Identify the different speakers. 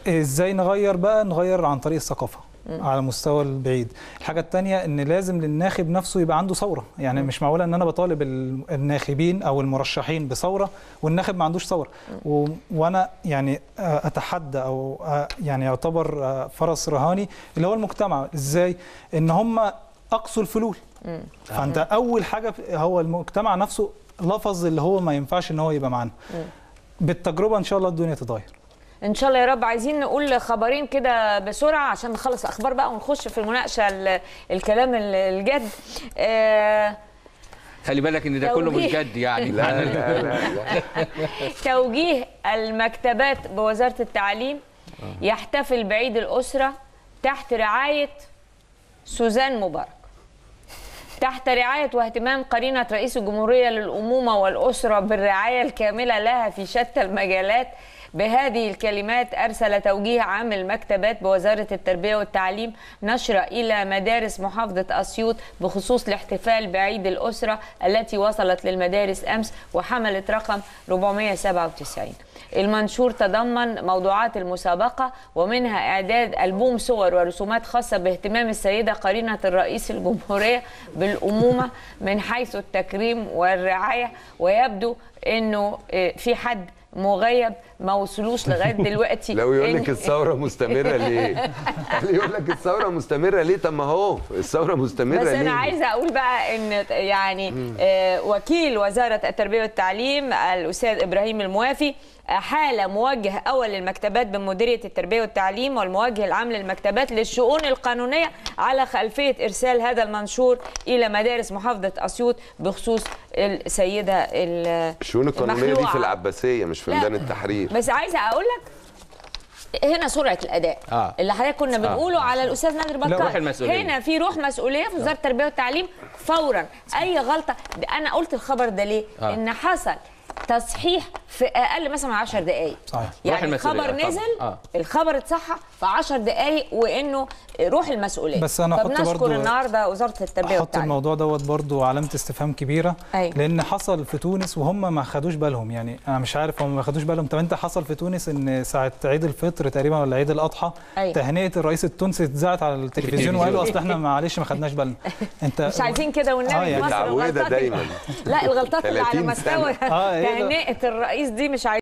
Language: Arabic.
Speaker 1: ازاي نغير بقى؟ نغير عن طريق الثقافه على المستوى البعيد. الحاجه الثانيه ان لازم للناخب نفسه يبقى عنده ثوره، يعني مش معقوله ان انا بطالب الناخبين او المرشحين بثوره والناخب ما عندوش ثوره. وانا يعني اتحدى او يعني يعتبر فرس رهاني اللي هو المجتمع، ازاي ان هم اقصوا الفلول. فانت اول حاجه هو المجتمع نفسه لفظ اللي هو ما ينفعش ان هو يبقى معانا. بالتجربه ان شاء الله الدنيا تتغير
Speaker 2: ان شاء الله يا رب. عايزين نقول خبرين كده بسرعه عشان نخلص الاخبار بقى ونخش في المناقشه الكلام الجد.
Speaker 3: خلي بالك ان ده كله مش جد يعني.
Speaker 4: لا لا لا, لا.
Speaker 2: توجيه المكتبات بوزاره التعليم يحتفل بعيد الاسره تحت رعايه سوزان مبارك، تحت رعاية واهتمام قرينة رئيس الجمهورية للأمومة والأسرة بالرعاية الكاملة لها في شتى المجالات. بهذه الكلمات أرسل توجيه عام المكتبات بوزارة التربية والتعليم نشرة إلى مدارس محافظة أسيوط بخصوص الاحتفال بعيد الأسرة التي وصلت للمدارس أمس وحملت رقم 497. المنشور تضمن موضوعات المسابقة ومنها إعداد ألبوم صور ورسومات خاصة باهتمام السيدة قرينة الرئيس الجمهورية بالأمومة من حيث التكريم والرعاية. ويبدو أنه في حد مغيب ما وصلوش لغايه دلوقتي.
Speaker 4: لو يقول لك الثوره مستمره ليه؟ يقول لك الثوره مستمره ليه؟ طب ما هو الثوره مستمره ليه؟
Speaker 2: بس انا عايزه اقول بقى ان يعني وكيل وزاره التربيه والتعليم الاستاذ ابراهيم الموافي أحال موجه أول للمكتبات بمديرية التربية والتعليم والموجه العام للمكتبات للشؤون القانونية على خلفية إرسال هذا المنشور إلى مدارس محافظة أسيوط بخصوص السيدة
Speaker 4: الشؤون القانونية دي في العباسية مش في ميدان التحرير.
Speaker 2: بس عايزة أقول لك هنا سرعة الأداء اللي حضرتك كنا بنقوله على الأستاذ نادر بكار. هنا في روح مسؤولية في وزارة التربية والتعليم فورا. أي غلطة، أنا قلت الخبر ده ليه؟ إن حصل تصحيح في اقل مثلا من 10 دقائق. يعني الخبر نزل الخبر اتصحح في 10 دقائق وانه روح المسؤوليه.
Speaker 1: بس انا
Speaker 2: فبنشكر النهارده وزاره التربيه والتعليم.
Speaker 1: حط الموضوع دوت برضو علامه استفهام كبيره. لان حصل في تونس وهم ما خدوش بالهم، يعني انا مش عارف هم ما خدوش بالهم. طب انت حصل في تونس ان ساعه عيد الفطر تقريبا ولا عيد الاضحى تهنئه الرئيس التونسي اتذاعت على التلفزيون وقالوا اصل احنا معلش ما خدناش بالنا. انت
Speaker 2: مش عايزين كده والنبي في مصر
Speaker 4: دايما.
Speaker 2: لا الغلطات اللي على مستوى تهنئه الرئيس دي مش